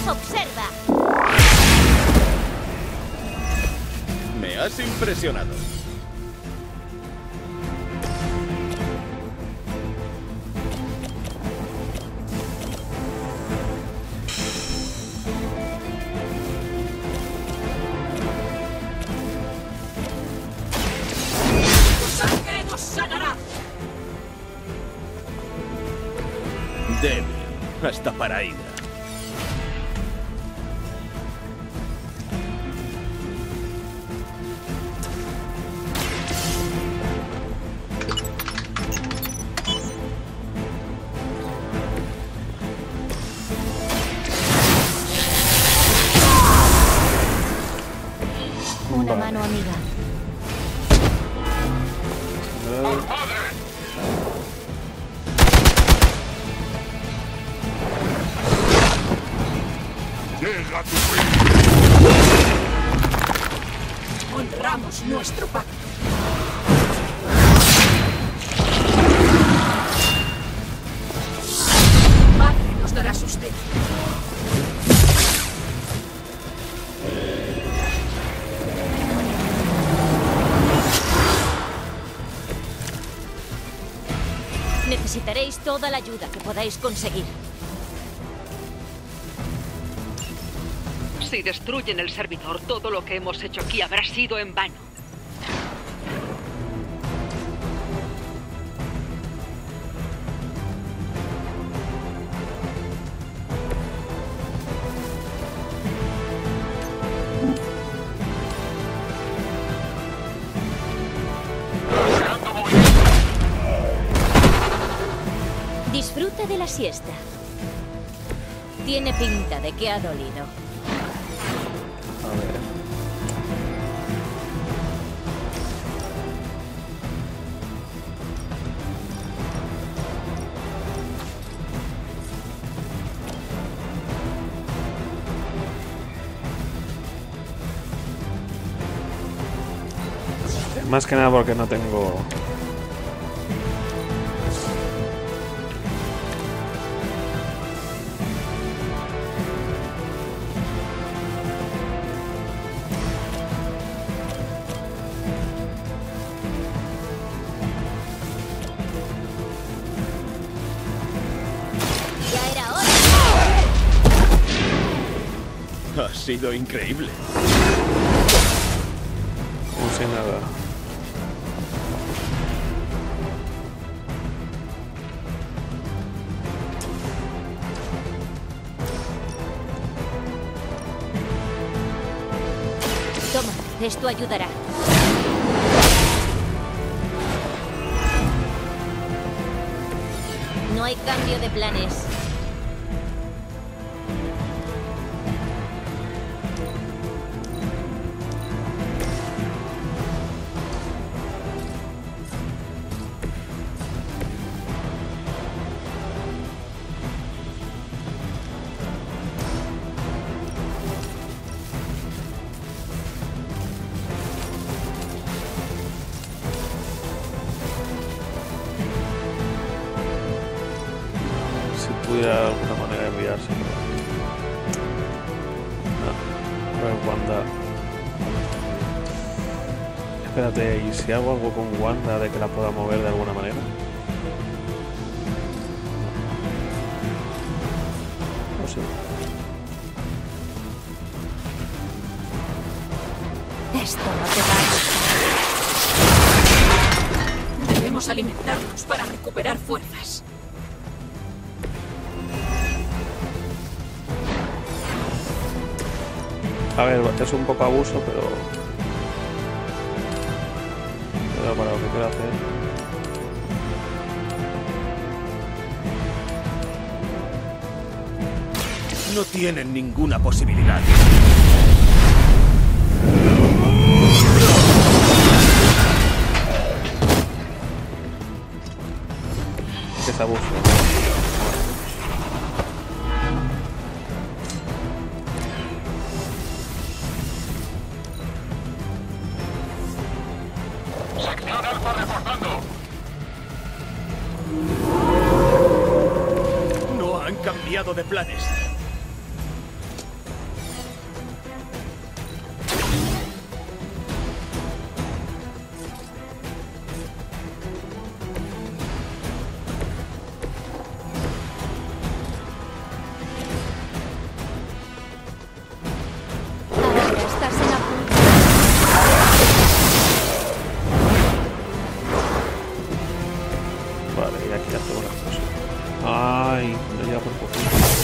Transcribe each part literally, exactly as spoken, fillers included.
observa. Me has impresionado. Débil, hasta para Hydra. Una mano amiga. Llega tu fin. Honramos nuestro pacto. Madre nos dará sustento. Necesitaréis toda la ayuda que podáis conseguir. Si destruyen el servidor, todo lo que hemos hecho aquí habrá sido en vano. Disfruta de la siesta. Tiene pinta de que ha dolido. A ver. Más que nada porque no tengo... Ha sido increíble. No sé nada. Toma, esto ayudará. No hay cambio de planes. Pudiera de alguna manera enviarse. No, no es Wanda. Espérate, ¿y si hago algo con Wanda de que la pueda mover de alguna manera? No sé. Esto no te va a gustar. Debemos alimentarnos para recuperar fuerzas. A ver, es un poco abuso, pero... Pero para lo que quiero hacer... No tienen ninguna posibilidad. Es abuso. No han cambiado de planes. ahí, lo lleva por poco.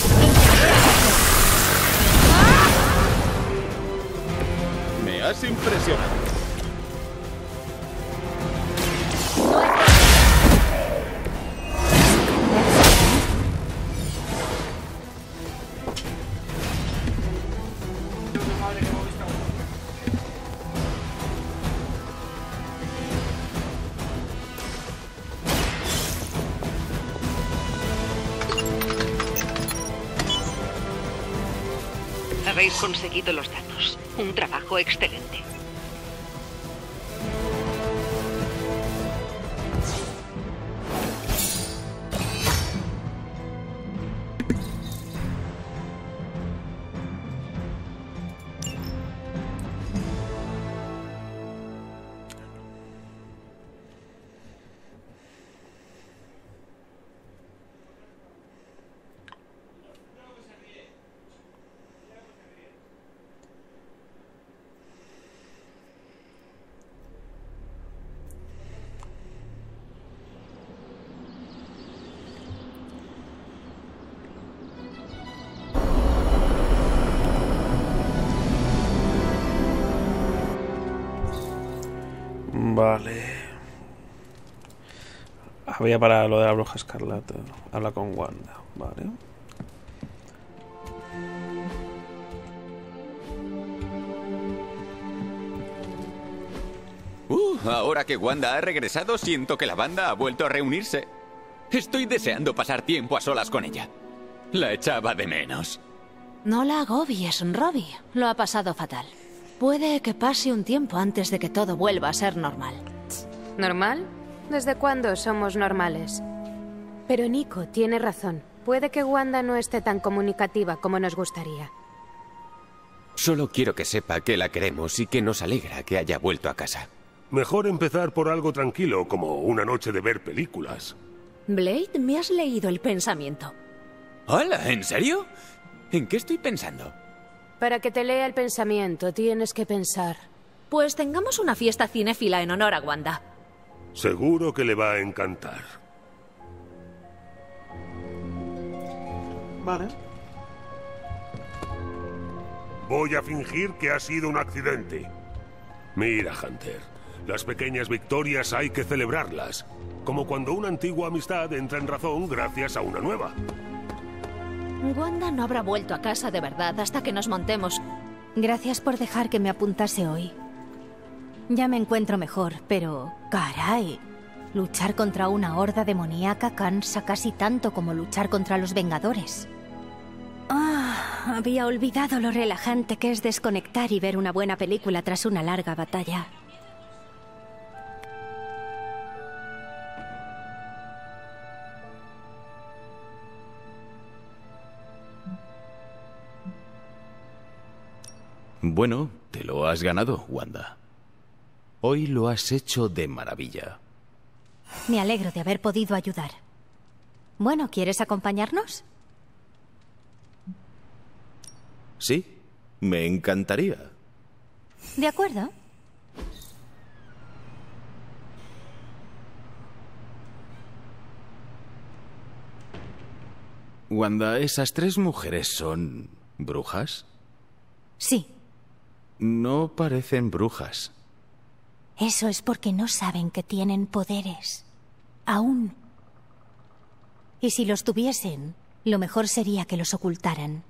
Me has impresionado. Habéis conseguido los datos. Un trabajo excelente. Vale. Había para lo de la bruja escarlata. Habla con Wanda. Vale. Uh, ahora que Wanda ha regresado, siento que la banda ha vuelto a reunirse. Estoy deseando pasar tiempo a solas con ella. La echaba de menos. No la agobies, Robbie. Lo ha pasado fatal. Puede que pase un tiempo antes de que todo vuelva a ser normal. ¿Normal? ¿Desde cuándo somos normales? Pero Nico tiene razón. Puede que Wanda no esté tan comunicativa como nos gustaría. Solo quiero que sepa que la queremos y que nos alegra que haya vuelto a casa. Mejor empezar por algo tranquilo, como una noche de ver películas. Blade, me has leído el pensamiento. Hola, ¿en serio? ¿En qué estoy pensando? Para que te lea el pensamiento, tienes que pensar. Pues tengamos una fiesta cinéfila en honor a Wanda. Seguro que le va a encantar. Vale. Voy a fingir que ha sido un accidente. Mira, Hunter, las pequeñas victorias hay que celebrarlas. Como cuando una antigua amistad entra en razón gracias a una nueva. Wanda no habrá vuelto a casa de verdad hasta que nos montemos. Gracias por dejar que me apuntase hoy. Ya me encuentro mejor, pero... ¡caray! Luchar contra una horda demoníaca cansa casi tanto como luchar contra los Vengadores. Ah, había olvidado lo relajante que es desconectar y ver una buena película tras una larga batalla. Bueno, te lo has ganado, Wanda. Hoy lo has hecho de maravilla. Me alegro de haber podido ayudar. Bueno, ¿quieres acompañarnos? Sí, me encantaría. De acuerdo. Wanda, ¿esas tres mujeres son brujas? Sí. No parecen brujas. Eso es porque no saben que tienen poderes. Aún. Y si los tuviesen, lo mejor sería que los ocultaran.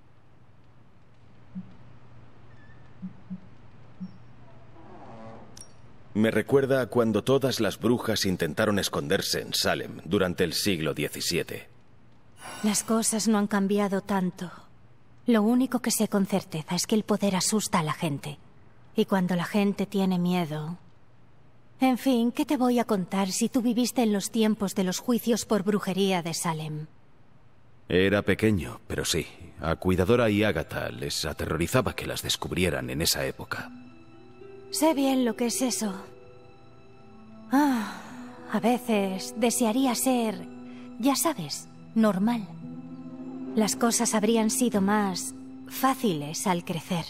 Me recuerda a cuando todas las brujas intentaron esconderse en Salem durante el siglo diecisiete. Las cosas no han cambiado tanto. Lo único que sé con certeza es que el poder asusta a la gente. Y cuando la gente tiene miedo... En fin, ¿qué te voy a contar si tú viviste en los tiempos de los juicios por brujería de Salem? Era pequeño, pero sí. A Cuidadora y Agatha les aterrorizaba que las descubrieran en esa época. Sé bien lo que es eso. Ah, a veces desearía ser, ya sabes, normal. Las cosas habrían sido más fáciles al crecer.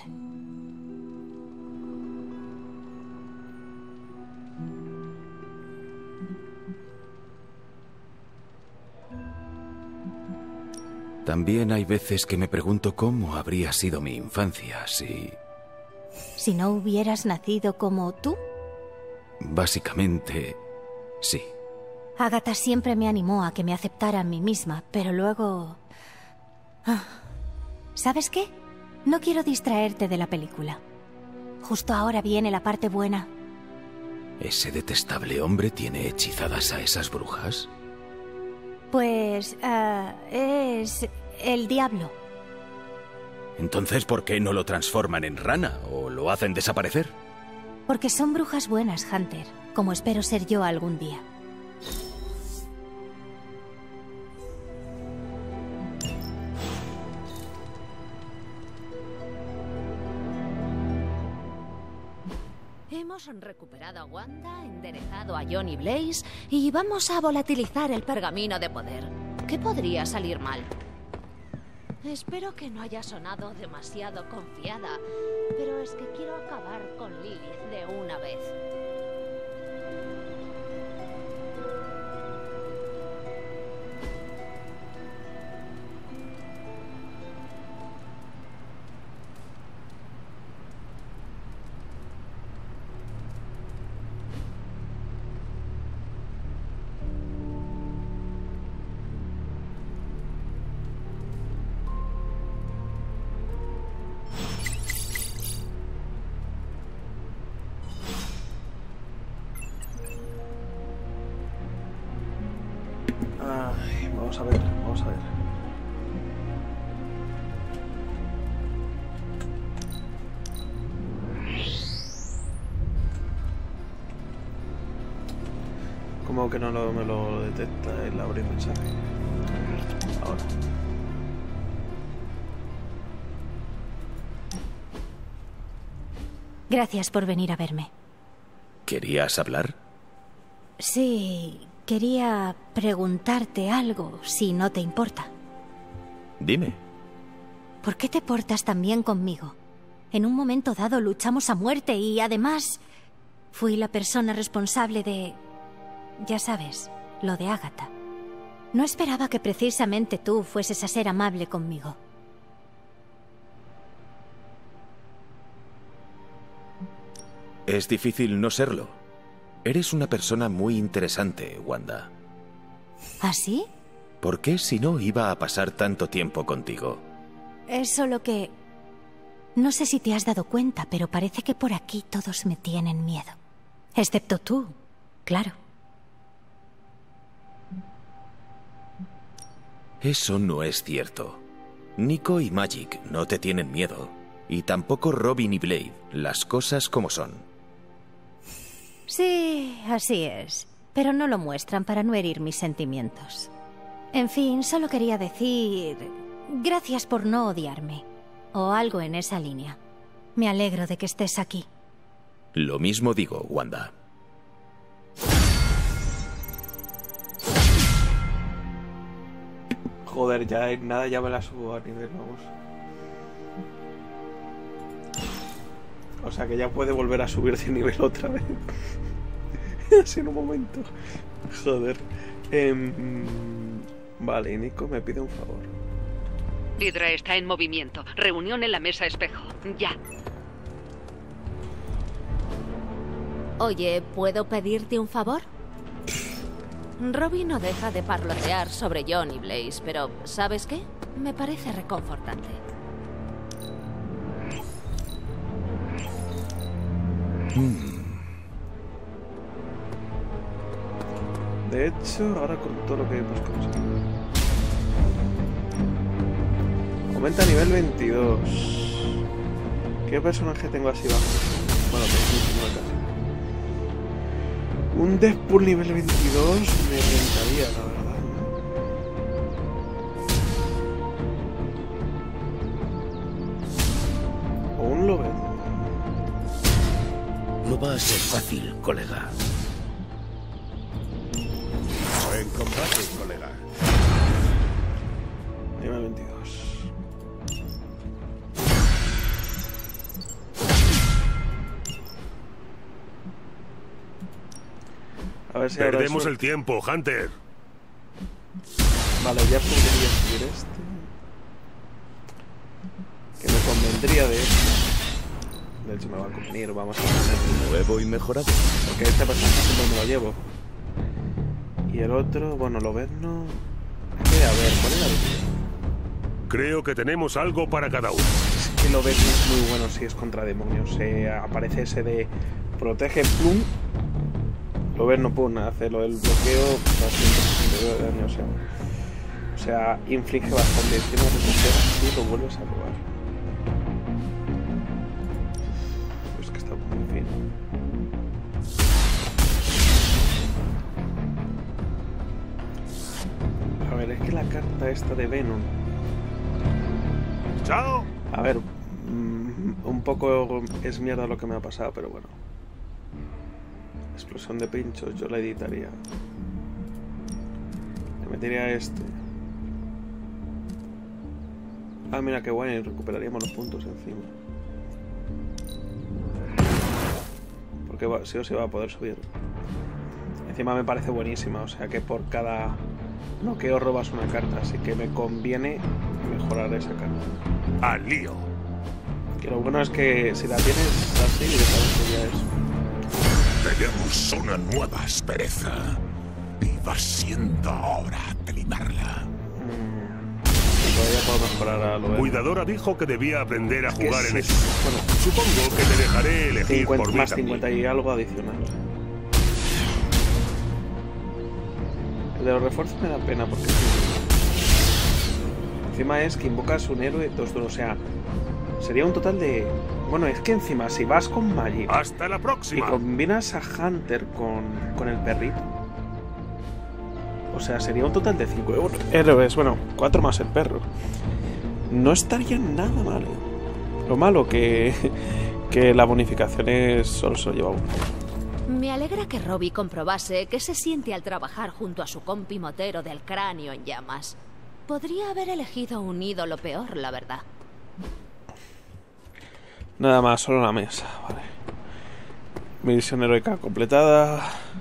También hay veces que me pregunto cómo habría sido mi infancia si... Si no hubieras nacido como tú. Básicamente, sí. Agatha siempre me animó a que me aceptara a mí misma, pero luego... Ah. ¿Sabes qué? No quiero distraerte de la película. Justo ahora viene la parte buena. ¿Ese detestable hombre tiene hechizadas a esas brujas? Pues... Uh, es... el diablo. Entonces, ¿por qué no lo transforman en rana o lo hacen desaparecer? Porque son brujas buenas, Hunter, como espero ser yo algún día. Hemos recuperado a Wanda, enderezado a Johnny Blaze y vamos a volatilizar el pergamino de poder. ¿Qué podría salir mal? Espero que no haya sonado demasiado confiada, pero es que quiero acabar con Lilith de una vez. Ay, vamos a ver, vamos a ver. Como que no lo, me lo detecta el abrir mensaje. Ahora. Gracias por venir a verme. ¿Querías hablar? Sí, quería preguntarte algo, si no te importa. Dime. ¿Por qué te portas tan bien conmigo? En un momento dado luchamos a muerte y, además, fui la persona responsable de... Ya sabes, lo de Agatha. No esperaba que precisamente tú fueses a ser amable conmigo. Es difícil no serlo. Eres una persona muy interesante, Wanda. ¿Ah, sí? ¿Por qué si no iba a pasar tanto tiempo contigo? Es solo que... No sé si te has dado cuenta, pero parece que por aquí todos me tienen miedo. Excepto tú, claro. Eso no es cierto. Nico y Magik no te tienen miedo. Y tampoco Robin y Blade, las cosas como son. Sí, así es. Pero no lo muestran para no herir mis sentimientos. En fin, solo quería decir... Gracias por no odiarme. O algo en esa línea. Me alegro de que estés aquí. Lo mismo digo, Wanda. Joder, ya en nada ya me la subo a nivel, vamos. O sea que ya puede volver a subir de nivel otra vez. Así en un momento. Joder. Eh, vale, Nico me pide un favor. Hydra está en movimiento. Reunión en la mesa espejo. Ya. Oye, ¿puedo pedirte un favor? Robin no deja de parlotear sobre Johnny Blaze, pero ¿sabes qué? Me parece reconfortante. De hecho, ahora con todo lo que hemos conseguido. Aumenta a nivel veintidós. ¿Qué personaje tengo así bajo? Bueno, veintinueve casi. Un Deadpool nivel veintidós me rentaría, la verdad, ¿no? O un Loven. No va a ser fácil, colega. Buen combate, colega. Nivel veintidós. A ver si Perdemos el tiempo, Hunter. Vale, ya podría subir este. valdría de de hecho me va a convenir, vamos a poner nuevo y mejorado. porque este personaje siempre me lo llevo. Y el otro, bueno, Lobezno. Eh, a ver, ¿cuál es la habilidad? Creo que tenemos algo para cada uno. Es que Lobezno es muy bueno si es contra demonios. Eh, aparece ese de protege, plum. Lobezno, pum, hace lo del bloqueo, ciento sesenta y dos de daño, o sea. O sea, inflige bastante. Encima recupera y lo vuelves a robar. Es que está muy bien. A ver, es que la carta esta de Venom. ¡Chao! A ver, mmm, un poco es mierda lo que me ha pasado, pero bueno. Explosión de pinchos, yo la editaría. Le metería este. Ah, mira qué guay, recuperaríamos los puntos encima. Porque va, sí o sí va a poder subir. Encima me parece buenísima, o sea que por cada noqueo robas una carta, así que me conviene mejorar esa carta. ¡Al lío! Que lo bueno es que si la tienes así, ya sabes que ya es. Tenemos una nueva aspereza y va siendo hora de limarla. Todavía puedo mejorar a lo de... Cuidadora dijo que debía aprender a Es que jugar en es- eso. bueno, Supongo que te dejaré elegir cincuenta, por mí más también. cincuenta y algo adicional. El de los refuerzos me da pena porque encima es que invocas un héroe dos dos, o sea, sería un total de... Bueno, es que encima si vas con Magic ¡Hasta la y próxima! combinas a Hunter con, con el perrito, o sea, sería un total de cinco héroes, bueno, cuatro más el perro. No estaría nada mal. Lo malo que, que la bonificación es solo se lo lleva uno. Me alegra que Robbie comprobase que se siente al trabajar junto a su compi motero del cráneo en llamas. Podría haber elegido un ídolo peor, la verdad. Nada más, solo la mesa, vale. Misión heroica completada.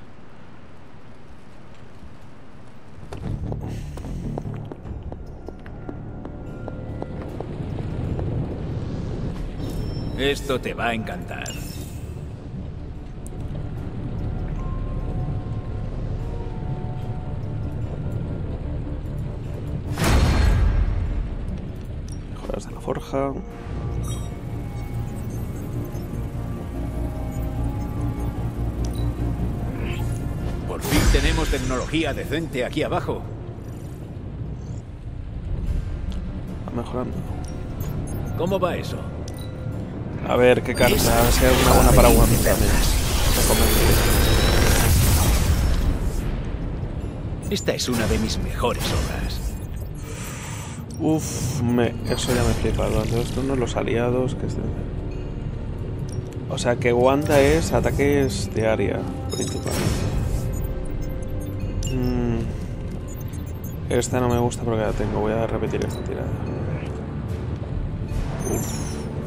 Esto te va a encantar. Mejoras de la forja. Por fin tenemos tecnología decente aquí abajo. Va mejorando. ¿Cómo va eso? A ver qué carta, a ver si hay alguna buena para Wanda también. Esta es una de mis mejores obras. Uf, me, eso ya me flipa. Durante los turnos, los aliados que estén. O sea que Wanda es ataques de área principalmente. Mm, esta no me gusta porque la tengo. Voy a repetir esta tirada. Uf.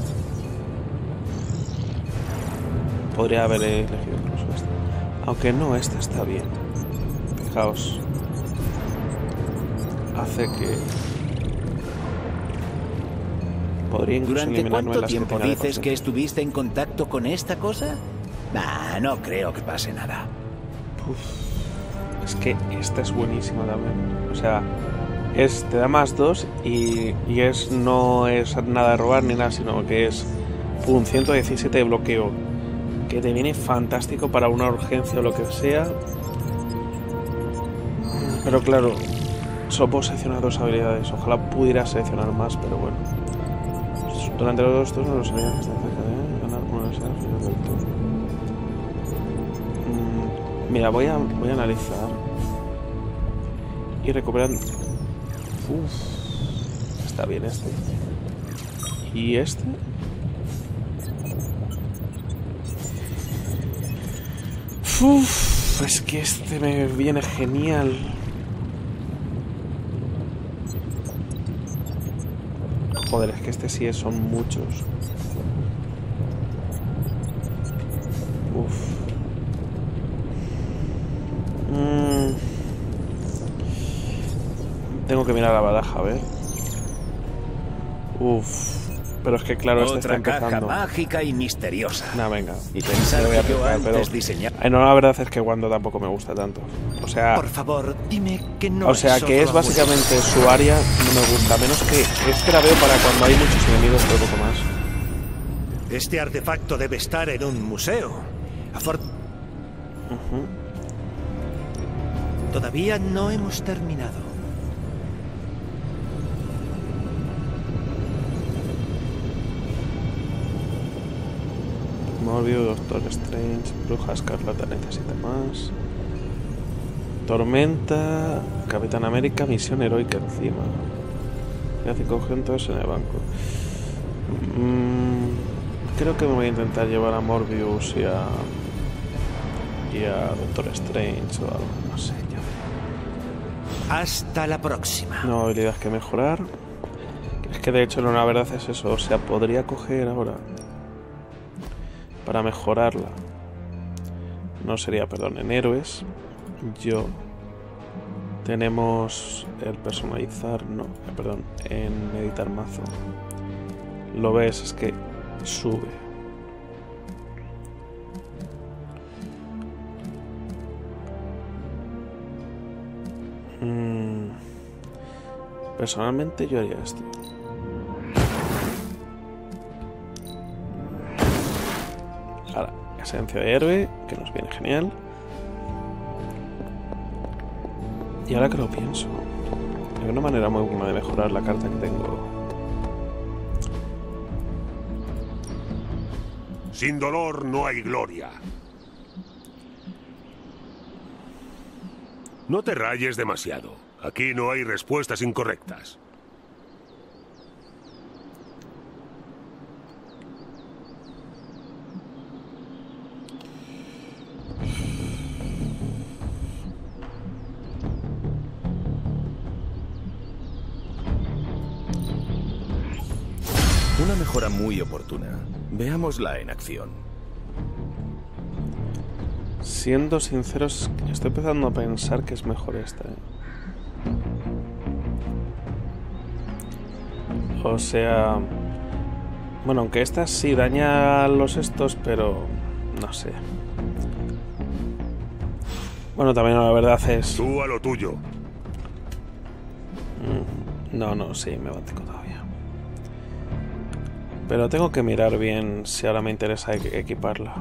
Podría haber elegido incluso esta. Aunque no, esta está bien. Fijaos. Hace que... Podría incluso ¿Durante eliminarme cuánto las tiempo que tenga de dices que conciencia. estuviste en contacto con esta cosa? Nah, no creo que pase nada. Uf, es que esta es buenísima también. O sea, es, te da más dos y, y es no es nada de robar ni nada, sino que es un ciento diecisiete de bloqueo. Que te viene fantástico para una urgencia o lo que sea. Pero claro, solo puedo seleccionar dos habilidades. Ojalá pudiera seleccionar más, pero bueno. Durante los dos turnos los aliados que están cerca de ganar una de esas final del turno. Mm, mira, voy a, voy a analizar. Y recuperan... Uf, está bien este. ¿Y este? Uf, es que este me viene genial. Joder, es que este sí es, son muchos. Uf. Mm. Tengo que mirar la baraja, a ver. Uf. Pero es que claro, este está Otra caja empezando. mágica y misteriosa. No, venga. Y pensar Me voy a que yo aplicar, antes pero... diseñaba... Ay, no, la verdad es que Wanda tampoco me gusta tanto. O sea... Por favor, dime que no O sea, es que es solo básicamente su área, no me gusta. Menos que es que la veo para cuando hay muchos enemigos, pero poco más. Este artefacto debe estar en un museo. Afor... Uh-huh. Todavía no hemos terminado. Morbius, Doctor Strange, Bruja Escarlata necesita más. Tormenta, Capitán América, misión heroica encima. Y hace conjuntos en el banco. Mm, creo que me voy a intentar llevar a Morbius y a... y a Doctor Strange o algo, no sé, ya veré. Hasta la próxima. No habilidad que mejorar. Es que de hecho no, la verdad es eso. O sea, podría coger ahora para mejorarla. No sería, perdón, en héroes. Yo tenemos el personalizar, no, perdón, en editar mazo. Lo ves, es que sube. Mm. Personalmente yo haría esto. Ahora, esencia de héroe, que nos viene genial. Y ahora que lo pienso, hay una manera muy buena de mejorar la carta que tengo. Sin dolor no hay gloria. No te rayes demasiado. Aquí no hay respuestas incorrectas. Una mejora muy oportuna. Veámosla en acción. Siendo sinceros, estoy empezando a pensar que es mejor esta, ¿eh? O sea... Bueno, aunque esta sí daña a los estos, pero... no sé. Bueno, también la verdad es... Tú a lo tuyo. No, no, sí, me bantico todavía. Pero tengo que mirar bien si ahora me interesa e- equiparla.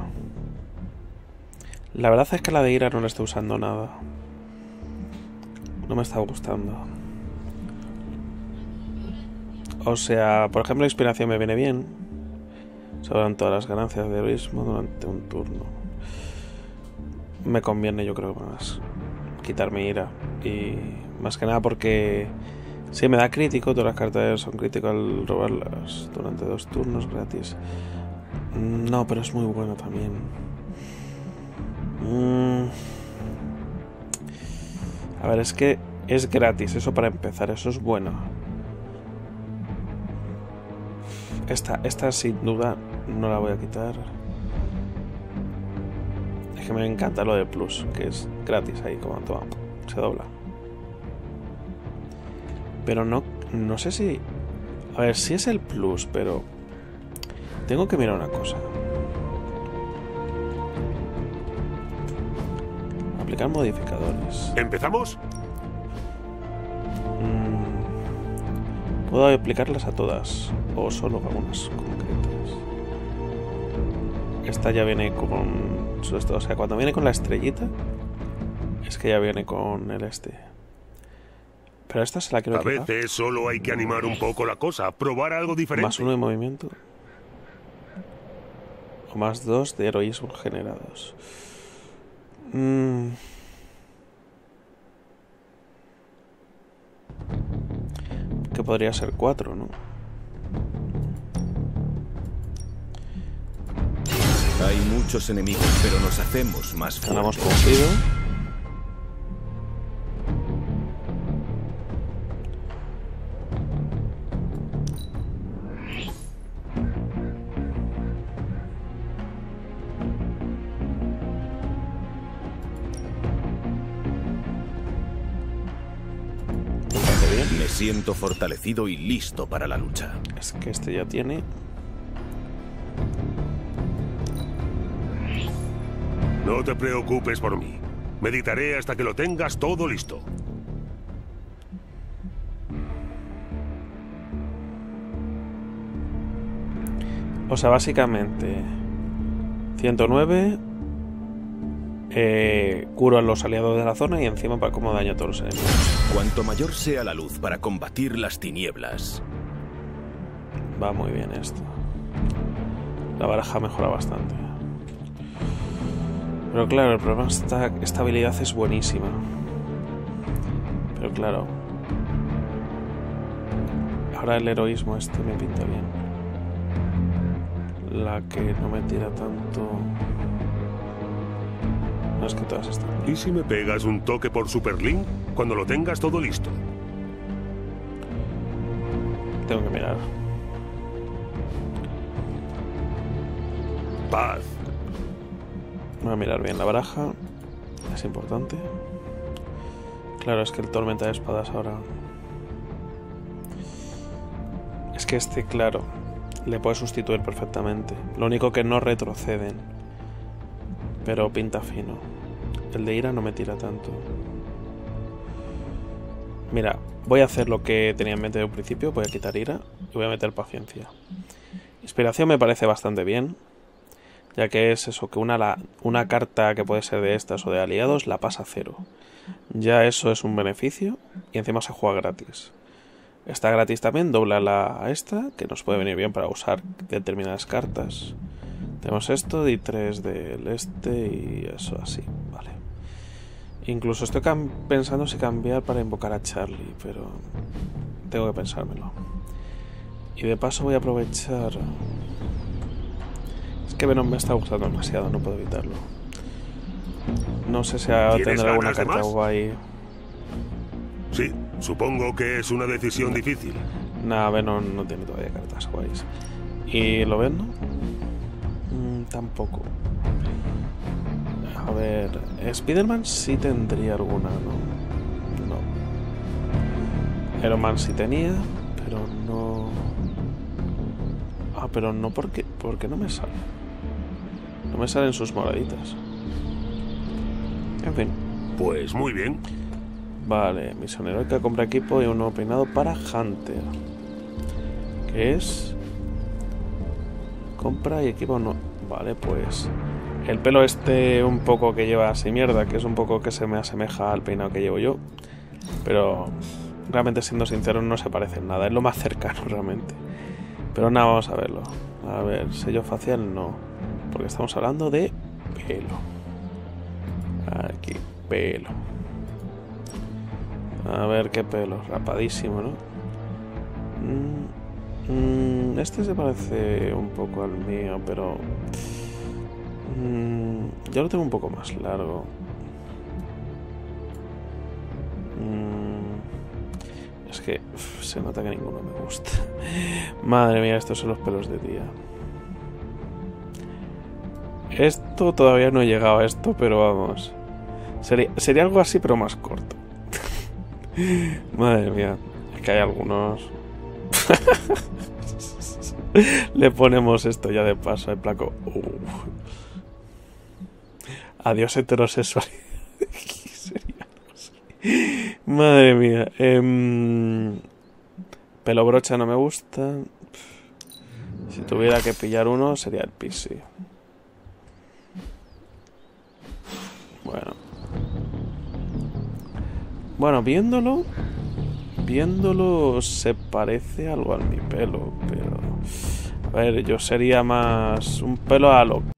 La verdad es que la de Ira no la estoy usando nada. No me está gustando. O sea, por ejemplo, la inspiración me viene bien. Sobran todas las ganancias de heroísmo durante un turno. Me conviene, yo creo, más quitarme Ira. Y más que nada porque... sí, me da crítico, todas las cartas son críticos al robarlas durante dos turnos gratis. No, pero es muy bueno también. Mm. A ver, es que es gratis, eso para empezar, eso es bueno. Esta, esta sin duda no la voy a quitar. Es que me encanta lo de Plus, que es gratis ahí, como toma, se dobla. Pero no, no sé si... A ver, sí es el Plus, pero... tengo que mirar una cosa. Aplicar modificadores. ¿Empezamos? Mm, puedo aplicarlas a todas, o solo a algunas concretas. Esta ya viene con... o sea, cuando viene con la estrellita, es que ya viene con el este. Pero esta se la quiero A equipar. veces solo hay que animar un poco la cosa, probar algo diferente. Más uno de movimiento. O más dos de heroísmo generados. Mm. Que podría ser cuatro, ¿no? Hay muchos enemigos, pero nos hacemos más fuertes. Ganamos cumplido. siento fortalecido y listo para la lucha. Es que este ya tiene... No te preocupes por mí. Meditaré hasta que lo tengas todo listo. O sea, básicamente... ciento nueve... Eh, curo a los aliados de la zona y encima para como daño a todos los enemigos. Cuanto mayor sea la luz para combatir las tinieblas. Va muy bien esto. La baraja mejora bastante. Pero claro, el problema es que esta habilidad es buenísima. Pero claro. Ahora el heroísmo este me pinta bien. La que no me tira tanto... No es que todas están. ¿Y si me pegas un toque por Superlink cuando lo tengas todo listo? Tengo que mirar. Paz. Voy a mirar bien la baraja. Es importante. Claro, es que el tormenta de espadas ahora... Es que este, claro, le puede sustituir perfectamente. Lo único que no retroceden. Pero pinta fino. El de ira no me tira tanto. Mira, voy a hacer lo que tenía en mente de un principio. Voy a quitar ira y voy a meter paciencia. Inspiración me parece bastante bien, ya que es eso, que una, la, una carta que puede ser de estas o de aliados la pasa a cero. Ya eso es un beneficio y encima se juega gratis. Está gratis también, dobla la a esta, que nos puede venir bien para usar determinadas cartas. Tenemos esto, di tres del este y eso así, vale. Incluso estoy pensando si cambiar para invocar a Charlie, pero tengo que pensármelo. Y de paso voy a aprovechar... Es que Venom me está gustando demasiado, no puedo evitarlo. No sé si tendrá alguna carta guay. Sí, supongo que es una decisión no. difícil. Nah, Venom no tiene todavía cartas guays. ¿Y lo ven, no? Mm, tampoco. A ver, Spider-Man sí tendría alguna, ¿no? No. Iron Man sí tenía, pero no... Ah, pero no porque... porque no me sale. No me salen sus moraditas. En fin. Pues muy bien. Vale, misión heroica, compra equipo y un nuevo peinado para Hunter. ¿Qué es? Compra y equipo no... Vale, pues... El pelo este un poco que lleva así mierda, que es un poco que se me asemeja al peinado que llevo yo. Pero realmente, siendo sincero, no se parece en nada. Es lo más cercano realmente. Pero nada, vamos a verlo. A ver, sello facial no. Porque estamos hablando de pelo. Aquí, pelo. A ver qué pelo. Rapadísimo, ¿no? Mm, mm, este se parece un poco al mío, pero... Mm, yo lo tengo un poco más largo. Mm, es que uf, se nota que ninguno me gusta. Madre mía, estos son los pelos de tía. Esto todavía no he llegado a esto, pero vamos. Sería, sería algo así, pero más corto. Madre mía, es que hay algunos. Le ponemos esto ya de paso, el placo. Uh. Adiós heterosexualidad. Sería algo así. Madre mía. Eh, pelo brocha no me gusta. Si tuviera que pillar uno sería el P C. Bueno. Bueno, viéndolo, viéndolo se parece algo a mi pelo, pero... A ver, yo sería más un pelo a lo